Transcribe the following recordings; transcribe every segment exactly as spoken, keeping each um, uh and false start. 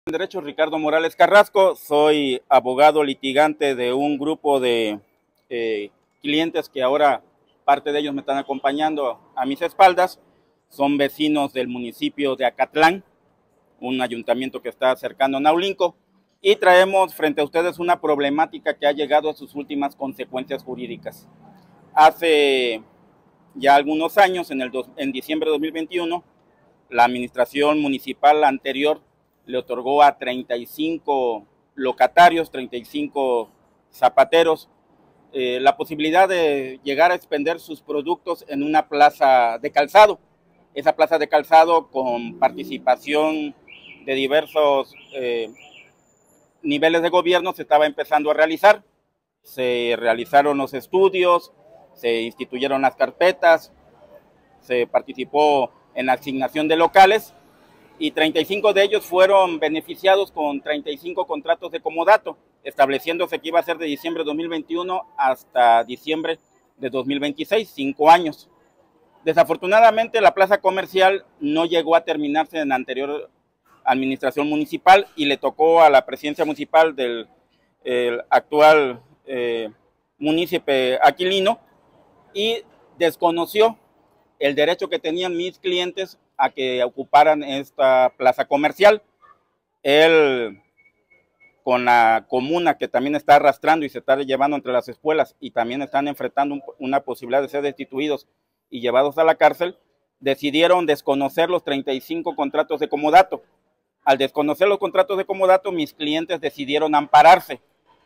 En Derecho, Ricardo Morales Carrasco, soy abogado litigante de un grupo de eh, clientes que ahora parte de ellos me están acompañando a mis espaldas. Son vecinos del municipio de Acatlán, un ayuntamiento que está cercano a Naulinco, y traemos frente a ustedes una problemática que ha llegado a sus últimas consecuencias jurídicas. Hace ya algunos años, en, el dos, en diciembre de dos mil veintiuno, la administración municipal anterior le otorgó a treinta y cinco locatarios, treinta y cinco zapateros, eh, la posibilidad de llegar a expender sus productos en una plaza de calzado. Esa plaza de calzado, con participación de diversos eh, niveles de gobierno, se estaba empezando a realizar. Se realizaron los estudios, se instituyeron las carpetas, se participó en la asignación de locales, y treinta y cinco de ellos fueron beneficiados con treinta y cinco contratos de comodato, estableciéndose que iba a ser de diciembre de dos mil veintiuno hasta diciembre de dos mil veintiséis, cinco años. Desafortunadamente, la plaza comercial no llegó a terminarse en la anterior administración municipal y le tocó a la presidencia municipal del el actual eh, municipio Aquilino, y desconoció el derecho que tenían mis clientes a que ocuparan esta plaza comercial. Él, con la comuna que también está arrastrando y se está llevando entre las espuelas, y también están enfrentando un, una posibilidad de ser destituidos y llevados a la cárcel, decidieron desconocer los treinta y cinco contratos de comodato. Al desconocer los contratos de comodato, mis clientes decidieron ampararse.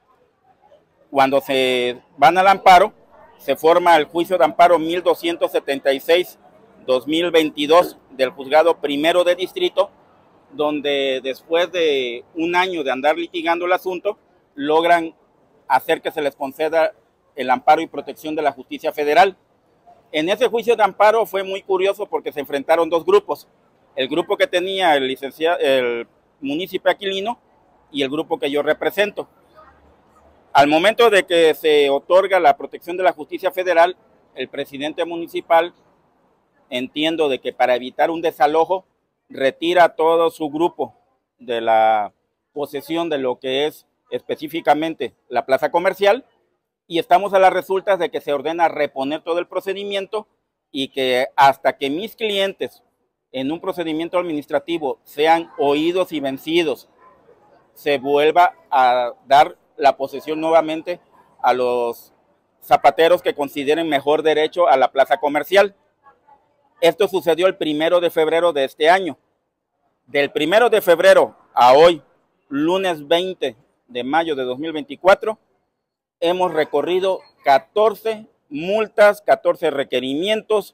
Cuando se van al amparo, se forma el juicio de amparo mil doscientos setenta y seis dos mil veintidós del juzgado primero de distrito, donde después de un año de andar litigando el asunto, logran hacer que se les conceda el amparo y protección de la justicia federal. En ese juicio de amparo fue muy curioso porque se enfrentaron dos grupos: el grupo que tenía el licenciado, el municipio Aquilino, y el grupo que yo represento. Al momento de que se otorga la protección de la justicia federal, el presidente municipal, entiendo de que para evitar un desalojo, retira a todo su grupo de la posesión de lo que es específicamente la plaza comercial, y estamos a las resultas de que se ordena reponer todo el procedimiento, y que hasta que mis clientes en un procedimiento administrativo sean oídos y vencidos, se vuelva a dar la posesión nuevamente a los zapateros que consideren mejor derecho a la plaza comercial. Esto sucedió el primero de febrero de este año. Del primero de febrero a hoy, lunes veinte de mayo de dos mil veinticuatro, hemos recorrido catorce multas, catorce requerimientos,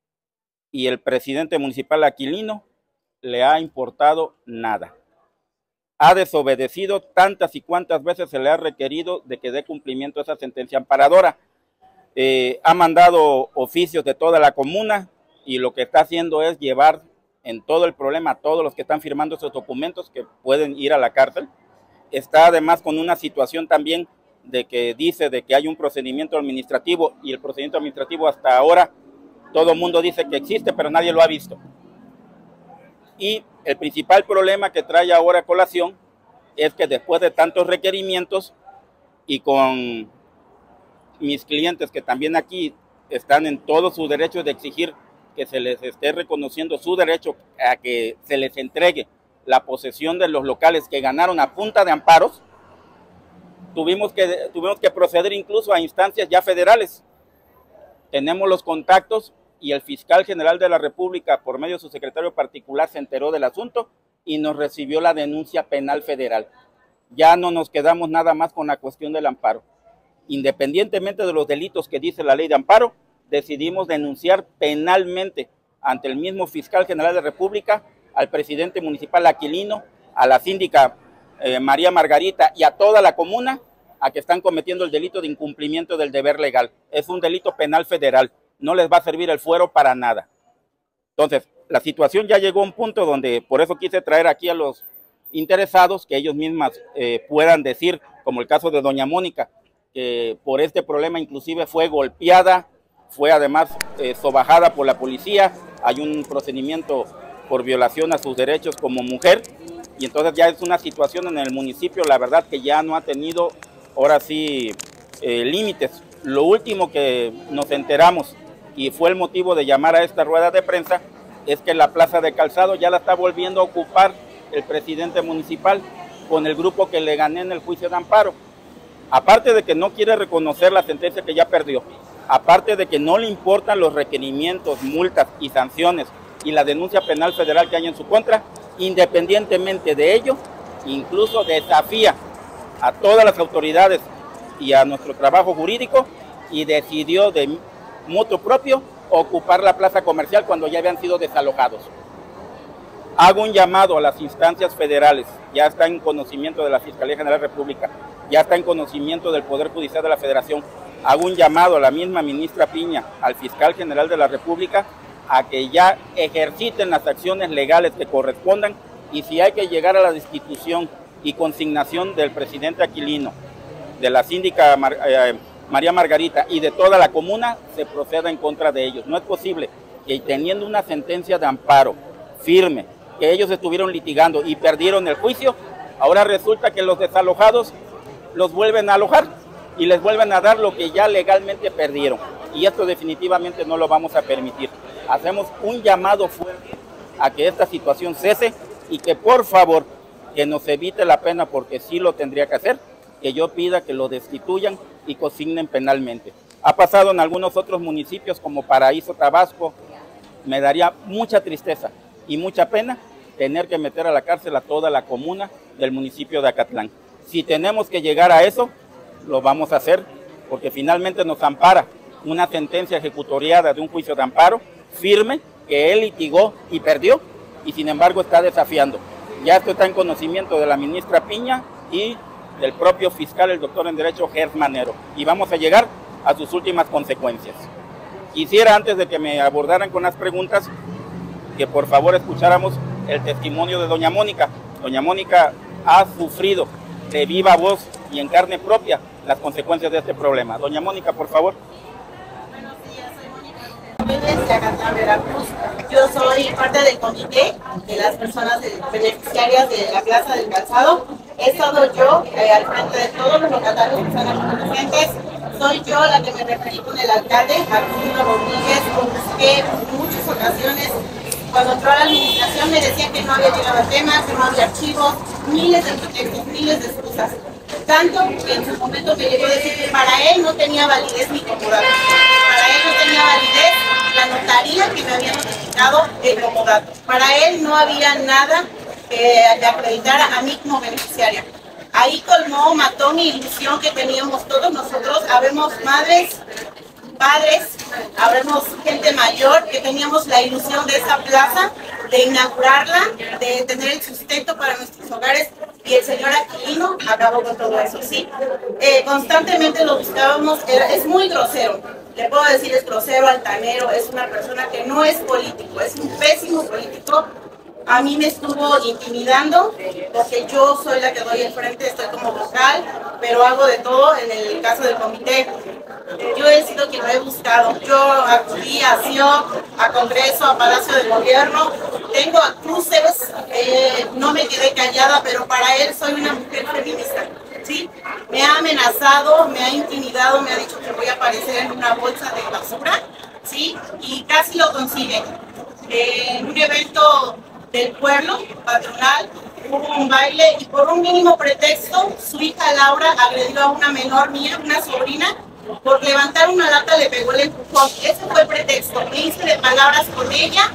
y el presidente municipal Aquilino le ha importado nada. Ha desobedecido tantas y cuantas veces se le ha requerido de que dé cumplimiento a esa sentencia amparadora. Eh, ha mandado oficios de toda la comuna, y lo que está haciendo es llevar en todo el problema a todos los que están firmando esos documentos, que pueden ir a la cárcel. Está además con una situación también de que dice de que hay un procedimiento administrativo, y el procedimiento administrativo hasta ahora todo el mundo dice que existe, pero nadie lo ha visto. Y el principal problema que trae ahora a colación es que después de tantos requerimientos, y con mis clientes que también aquí están en todo su derecho de exigir que se les esté reconociendo su derecho a que se les entregue la posesión de los locales que ganaron a punta de amparos, tuvimos que, tuvimos que proceder incluso a instancias ya federales. Tenemos los contactos, y el fiscal general de la República, por medio de su secretario particular, se enteró del asunto y nos recibió la denuncia penal federal. Ya no nos quedamos nada más con la cuestión del amparo. Independientemente de los delitos que dice la ley de amparo, decidimos denunciar penalmente ante el mismo fiscal general de la República al presidente municipal Aquilino, a la síndica eh, María Margarita, y a toda la comuna, a que están cometiendo el delito de incumplimiento del deber legal. Es un delito penal federal. No les va a servir el fuero para nada. Entonces, la situación ya llegó a un punto donde, por eso quise traer aquí a los interesados, que ellos mismas eh, puedan decir, como el caso de doña Mónica, que por este problema inclusive fue golpeada, fue además eh, sobajada por la policía. Hay un procedimiento por violación a sus derechos como mujer, y entonces ya es una situación en el municipio, la verdad que ya no ha tenido, ahora sí, eh, límites. Lo último que nos enteramos, y fue el motivo de llamar a esta rueda de prensa, es que la plaza de Calzado ya la está volviendo a ocupar el presidente municipal con el grupo que le gané en el juicio de amparo. Aparte de que no quiere reconocer la sentencia que ya perdió, aparte de que no le importan los requerimientos, multas y sanciones y la denuncia penal federal que hay en su contra, independientemente de ello, incluso desafía a todas las autoridades y a nuestro trabajo jurídico y decidió de motu propio ocupar la plaza comercial cuando ya habían sido desalojados. Hago un llamado a las instancias federales, ya está en conocimiento de la Fiscalía General de la República, ya está en conocimiento del Poder Judicial de la Federación, hago un llamado a la misma ministra Piña, al Fiscal General de la República, a que ya ejerciten las acciones legales que correspondan y si hay que llegar a la destitución y consignación del presidente Aquilino, de la síndica Mar, eh, María Margarita y de toda la comuna, se proceda en contra de ellos. No es posible que teniendo una sentencia de amparo firme, que ellos estuvieron litigando y perdieron el juicio, ahora resulta que los desalojados los vuelven a alojar y les vuelven a dar lo que ya legalmente perdieron. Y esto definitivamente no lo vamos a permitir. Hacemos un llamado fuerte a que esta situación cese y que por favor que nos evite la pena, porque sí lo tendría que hacer, que yo pida que lo destituyan y consignen penalmente. Ha pasado en algunos otros municipios como Paraíso, Tabasco. Me daría mucha tristeza y mucha pena tener que meter a la cárcel a toda la comuna del municipio de Acatlán. Si tenemos que llegar a eso, lo vamos a hacer, porque finalmente nos ampara una sentencia ejecutoriada de un juicio de amparo firme que él litigó y perdió, y sin embargo está desafiando. Ya esto está en conocimiento de la ministra Piña y del propio fiscal, el doctor en Derecho Gers Manero, y vamos a llegar a sus últimas consecuencias. Quisiera, antes de que me abordaran con las preguntas, que por favor escucháramos el testimonio de doña Mónica. Doña Mónica ha sufrido de viva voz y en carne propia las consecuencias de este problema. Doña Mónica, por favor. Buenos días, soy Mónica Rodríguez de Acatlán, Veracruz. Yo soy parte del comité de las personas beneficiarias de la Plaza del Calzado. He estado yo eh, al frente de todos los locatarios que están aquí presentes. Soy yo la que me referí con el alcalde, Arturo Rodríguez, con que en muchas ocasiones, cuando entró a la administración, me decía que no había llegado al tema, que no había archivos, miles de pretextos, miles de excusas. Tanto que en su momento me llegó a decir que para él no tenía validez mi comodato. Para él no tenía validez la notaría que me había notificado el comodato. Para él no había nada que eh, acreditara a mí como beneficiaria. Ahí colmó, mató mi ilusión que teníamos todos nosotros. Habemos madres, padres, habremos gente mayor que teníamos la ilusión de esa plaza, de inaugurarla, de tener el sustento para nuestros hogares, y el señor Aquilino acabó con todo eso, ¿sí? Eh, constantemente lo buscábamos, era, es muy grosero, le puedo decir, es grosero, altanero, es una persona que no es político, es un pésimo político. A mí me estuvo intimidando porque yo soy la que doy el frente, estoy como vocal, pero hago de todo en el caso del comité. Yo he sido quien lo he buscado. Yo acudí a C I O, a Congreso, a Palacio del Gobierno. Tengo a cruces, eh, no me quedé callada, pero para él soy una mujer feminista. ¿Sí? Me ha amenazado, me ha intimidado, me ha dicho que voy a aparecer en una bolsa de basura, ¿sí? Y casi lo consigue. Eh, en un evento del pueblo patronal hubo un baile y por un mínimo pretexto su hija Laura agredió a una menor mía, una sobrina, por levantar una lata le pegó el empujón. Ese fue el pretexto. Me hice de palabras con ella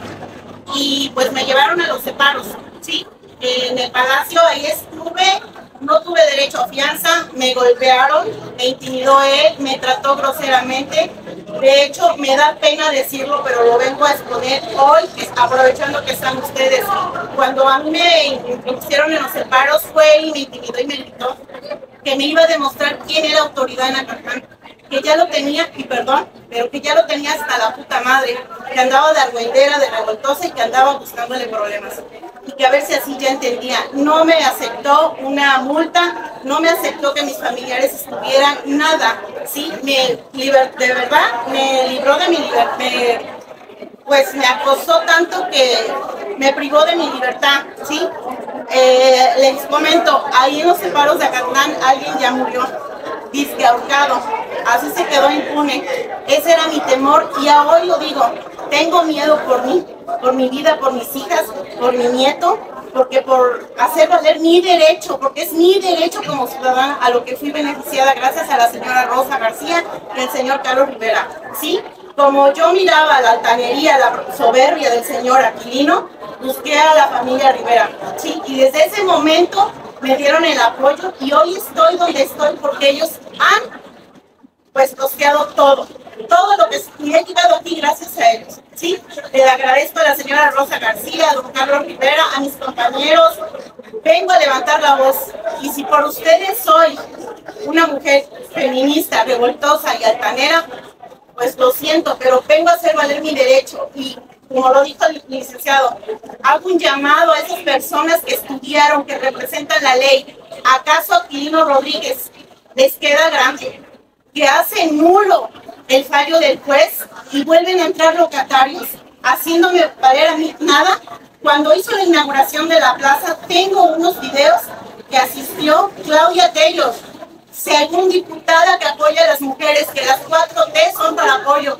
y pues me llevaron a los separos, ¿sí? En el palacio ahí estuve, no tuve derecho a fianza, me golpearon, me intimidó él, me trató groseramente. De hecho, me da pena decirlo, pero lo vengo a exponer hoy, aprovechando que están ustedes. Cuando a mí me pusieron en los separos, fue él y me intimidó y me gritó que me iba a demostrar quién era autoridad en Acatlán, que ya lo tenía, y perdón, pero que ya lo tenía hasta la puta madre, que andaba de argüendera, de revoltosa y que andaba buscándole problemas. Y que a ver si así ya entendía. No me aceptó una multa, no me aceptó que mis familiares estuvieran, nada, ¿sí? Me liber, de verdad, me libró de mi libertad, pues me acosó tanto que me privó de mi libertad, ¿sí? Eh, les comento, ahí en los separos de Acatlán alguien ya murió, disque ahorcado, así se quedó impune. Ese era mi temor y a hoy lo digo, tengo miedo por mí, por mi vida, por mis hijas, por mi nieto, porque por hacer valer mi derecho, porque es mi derecho como ciudadana a lo que fui beneficiada gracias a la señora Rosa García y el señor Carlos Rivera, ¿sí? Como yo miraba la altanería, la soberbia del señor Aquilino, busqué a la familia Rivera, ¿sí? Y desde ese momento me dieron el apoyo y hoy estoy donde estoy porque ellos han pues costeado todo, todo lo que me he quedado aquí gracias a ellos, ¿sí? Le agradezco a la señora Rosa García, a don Carlos Rivera, a mis compañeros, vengo a levantar la voz y si por ustedes soy una mujer feminista, revoltosa y altanera, pues lo siento, pero vengo a hacer valer mi derecho y como lo dijo el licenciado, hago un llamado a esas personas que estudiaron, que representan la ley. ¿Acaso Aquilino Rodríguez les queda grande? Que hacen nulo el fallo del juez y vuelven a entrar locatarios, haciéndome valer a mí nada. Cuando hizo la inauguración de la plaza, tengo unos videos que asistió Claudia Tellos, según diputada que apoya a las mujeres, que las cuatro T son para apoyo.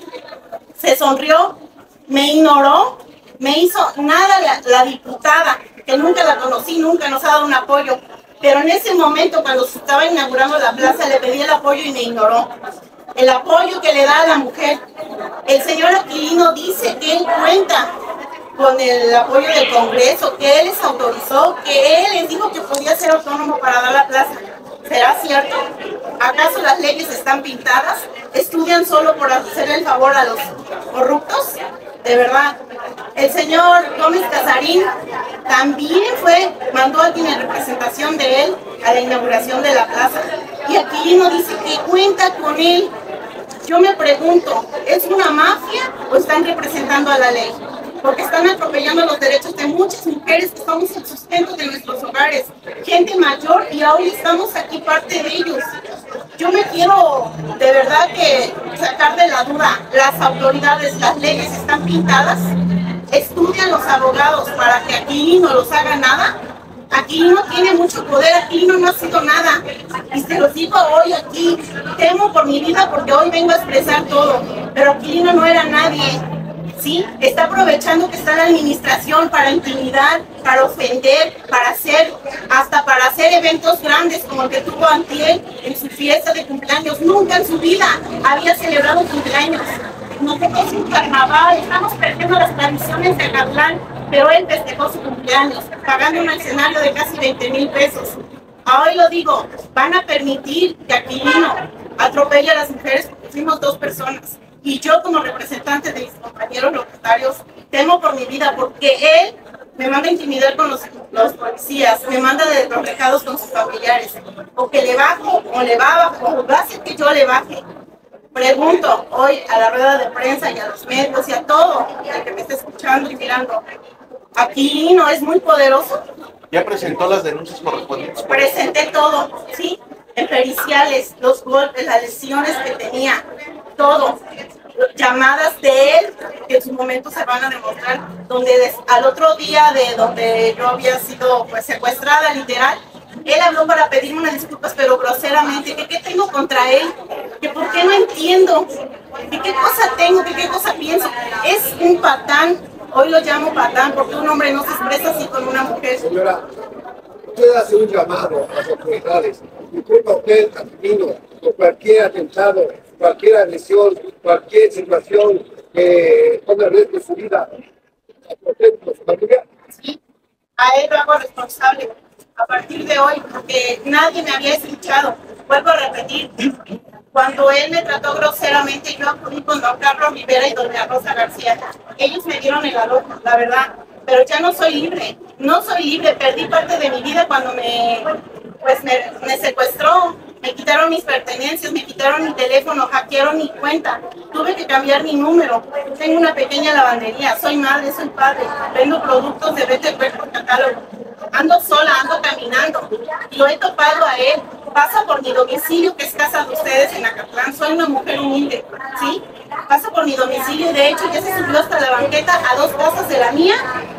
Se sonrió, me ignoró, me hizo nada la, la diputada, que nunca la conocí, nunca nos ha dado un apoyo. Pero en ese momento, cuando se estaba inaugurando la plaza, le pedí el apoyo y me ignoró. El apoyo que le da a la mujer. El señor Aquilino dice que él cuenta con el apoyo del Congreso, que él les autorizó, que él les dijo que podía ser autónomo para dar la plaza. ¿Será cierto? ¿Acaso las leyes están pintadas? ¿Estudian solo por hacer el favor a los corruptos? De verdad. El señor Gómez Casarín también fue, mandó a alguien en representación de él a la inauguración de la plaza. Y Aquilino dice que cuenta con él. Yo me pregunto, ¿es una mafia o están representando a la ley? Porque están atropellando los derechos de muchas mujeres que somos el sustento de nuestros hogares, gente mayor, y hoy estamos aquí parte de ellos. Yo me quiero de verdad que sacar de la duda, las autoridades, las leyes están pintadas, estudian los abogados para que Aquilino no los haga nada. Aquilino tiene mucho poder, Aquilino no ha sido nada, y se los digo hoy aquí, temo por mi vida porque hoy vengo a expresar todo, pero Aquilino no era nadie. ¿Sí? Está aprovechando que está en la administración para intimidar, para ofender, para hacer, hasta para hacer eventos grandes como el que tuvo antier en su fiesta de cumpleaños. Nunca en su vida había celebrado cumpleaños. Nos dejó sin carnaval, estamos perdiendo las tradiciones de Acatlán, pero él festejó su cumpleaños, pagando un escenario de casi veinte mil pesos. Hoy lo digo, van a permitir que Aquilino atropelle a las mujeres porque fuimos dos personas. Y yo como representante de mis compañeros locatarios temo por mi vida porque él me manda a intimidar con los, los policías, me manda de los recados con sus familiares, o que le bajo, o le va abajo, o va a hacer que yo le baje. Pregunto hoy a la rueda de prensa y a los medios y a todo el que me esté escuchando y mirando, ¿Aquilino es muy poderoso? ¿Ya presentó las denuncias correspondientes? Presenté todo, sí, en periciales, los golpes, las lesiones que tenía, todo. Llamadas de él que en su momento se van a demostrar, donde des, al otro día de donde yo había sido pues secuestrada literal, él habló para pedirme unas disculpas pero groseramente, que qué tengo contra él, que por qué no entiendo, que qué cosa tengo, que qué cosa pienso. Es un patán, hoy lo llamo patán porque un hombre no se expresa así con una mujer. Señora, usted hace un llamado a las autoridades, disculpa usted, Aquilino, por cualquier atentado, cualquier agresión, cualquier situación que ponga en riesgo su vida, a su familia. Sí, a él lo hago responsable a partir de hoy, porque nadie me había escuchado. Vuelvo a repetir, cuando él me trató groseramente, yo acudí con don Carlos Rivera y doña Rosa García. Ellos me dieron el valor, la verdad, pero ya no soy libre, no soy libre, perdí parte de mi vida cuando me, pues me, me secuestró. Me quitaron mis pertenencias, me quitaron mi teléfono, hackearon mi cuenta. Tuve que cambiar mi número. Tengo una pequeña lavandería, soy madre, soy padre. Vendo productos de vete por catálogo. Ando sola, ando caminando. Lo he topado a él. Pasa por mi domicilio, que es casa de ustedes en Acatlán. Soy una mujer humilde, ¿sí? Pasa por mi domicilio y de hecho ya se subió hasta la banqueta a dos casas de la mía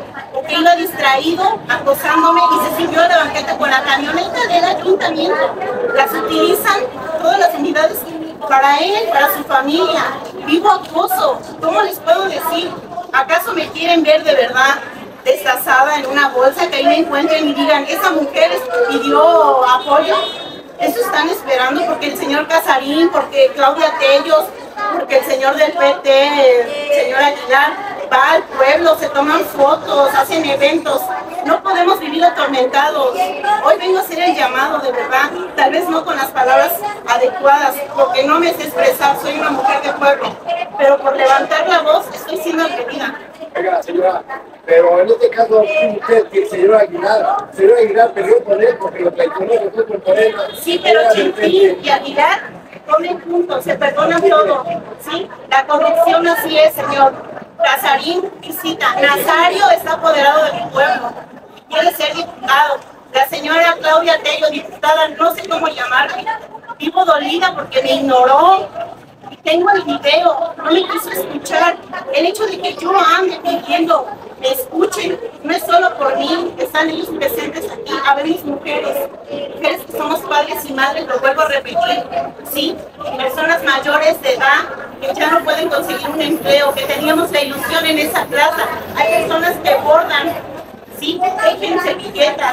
que iba distraído, acosándome y se subió a la banqueta con la camioneta del ayuntamiento. Las utilizan todas las unidades para él, para su familia. Vivo acoso, ¿cómo les puedo decir? ¿Acaso me quieren ver de verdad destazada en una bolsa, que ahí me encuentren y digan, esa mujer pidió apoyo? Eso están esperando porque el señor Casarín, porque Claudia Tellos, porque el señor del P T, el señor Aguilar, va al pueblo, se toman fotos, hacen eventos. No podemos vivir atormentados. Hoy vengo a hacer el llamado, de verdad, tal vez no con las palabras adecuadas, porque no me sé expresar, soy una mujer de pueblo, pero por levantar la voz estoy siendo agredida. Oiga, señora, pero en este caso, usted, que el señor Aguilar, el señor Aguilar peleó con él porque lo traicionó, que fue por Morena. Sí, pero Chintín y Aguilar comen juntos, se perdonan todo, ¿sí? La corrupción así es, señor. Casarín visita, Nazario está apoderado de mi pueblo, quiere ser diputado. La señora Claudia Tello, diputada, no sé cómo llamarme, vivo dolida porque me ignoró. Tengo el video, no me quiso escuchar. El hecho de que yo ande pidiendo, me escuchen, no es solo por mí, están ellos presentes aquí. A ver, mis mujeres, mujeres que somos padres y madres, lo vuelvo a repetir, sí, personas mayores de edad que ya no pueden conseguir un empleo, que teníamos la ilusión en esa plaza. Hay personas que bordan, sí, tejen servilletas,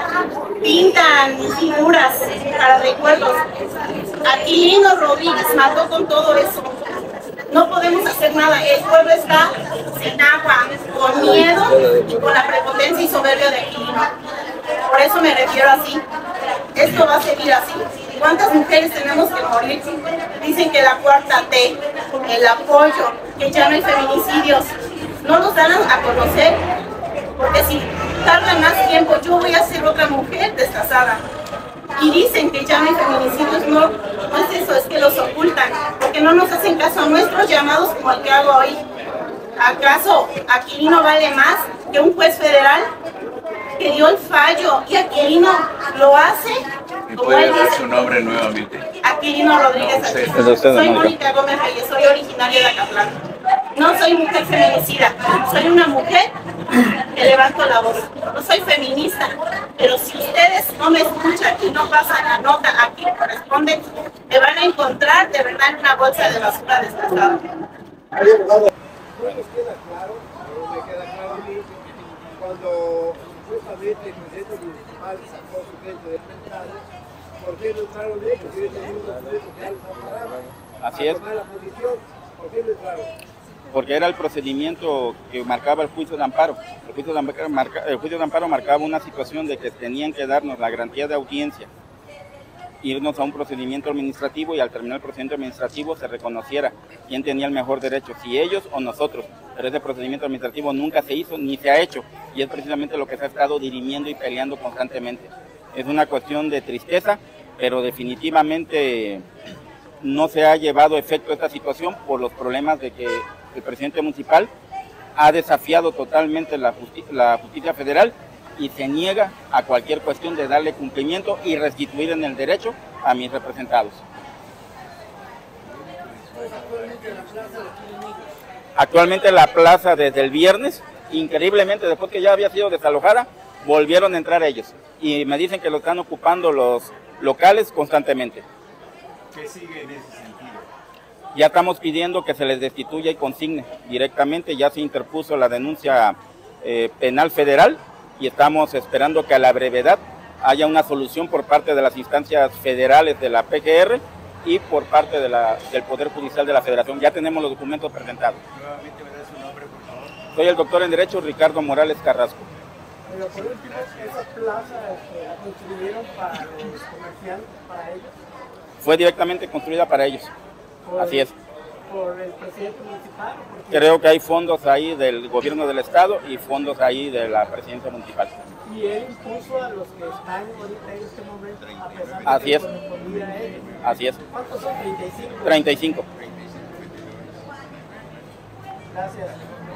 pintan figuras para recuerdos. Aquilino Rodríguez mató con todo eso. No podemos hacer nada. El pueblo está sin agua, con miedo y con la prepotencia y soberbia de Aquilino. Por eso me refiero así. Esto va a seguir así. ¿Cuántas mujeres tenemos que morir? Dicen que la cuarta T, el apoyo, que ya no hay feminicidios. No nos dan a conocer, porque si tarda más tiempo yo voy a ser otra mujer destazada. Y dicen que ya no hay feminicidios, no, no es eso, es que los ocultan, porque no nos hacen caso a nuestros llamados como el que hago hoy. ¿Acaso Aquilino vale más que un juez federal que dio el fallo y Aquilino lo hace? ¿Me puede dar su nombre nuevamente? Aquilino Rodríguez. No, usted. Aquilino. Soy Mónica Gómez Reyes, soy originaria de Acatlán. No soy mujer feminicida, soy una mujer que levanto la voz. No soy feminista, pero si ustedes no me escuchan y no pasan la nota a quien corresponde, me van a encontrar de verdad en una bolsa de basura destazada. No nos queda claro, no me queda claro a mí, cuando supuestamente el presidente municipal sacó su gente de penales, ¿por qué no entraron ellos? Si ellos tenían unos presos que han parado Así es. a tomar la posición, ¿por qué no entraron? Porque era el procedimiento que marcaba el juicio de amparo. El juicio de amparo, marca, el juicio de amparo marcaba una situación de que tenían que darnos la garantía de audiencia, irnos a un procedimiento administrativo y al terminar el procedimiento administrativo se reconociera quién tenía el mejor derecho, si ellos o nosotros. Pero ese procedimiento administrativo nunca se hizo ni se ha hecho y es precisamente lo que se ha estado dirimiendo y peleando constantemente. Es una cuestión de tristeza, pero definitivamente no se ha llevado a efecto esta situación por los problemas de que el presidente municipal ha desafiado totalmente la justicia, la justicia federal y se niega a cualquier cuestión de darle cumplimiento y restituir en el derecho a mis representados. Actualmente la plaza desde el viernes, increíblemente después que ya había sido desalojada, volvieron a entrar ellos y me dicen que lo están ocupando los locales constantemente. ¿Qué sigue en ese sentido? Ya estamos pidiendo que se les destituya y consigne directamente, ya se interpuso la denuncia eh, penal federal y estamos esperando que a la brevedad haya una solución por parte de las instancias federales de la P G R y por parte de la, del Poder Judicial de la Federación. Ya tenemos los documentos presentados. Nuevamente me da su nombre, por favor. Soy el doctor en Derecho Ricardo Morales Carrasco. Pero por último, ¿esa plaza este, la construyeron para los comerciantes, para ellos? Fue directamente construida para ellos. Por, Así es. ¿Por el presidente municipal? Creo que hay fondos ahí del gobierno del estado y fondos ahí de la presidencia municipal. Y él impuso a los que están ahorita en este momento, a pesar de Así que es. correspondía a él. Así es. ¿Cuántos son? treinta y cinco. treinta y cinco. Gracias.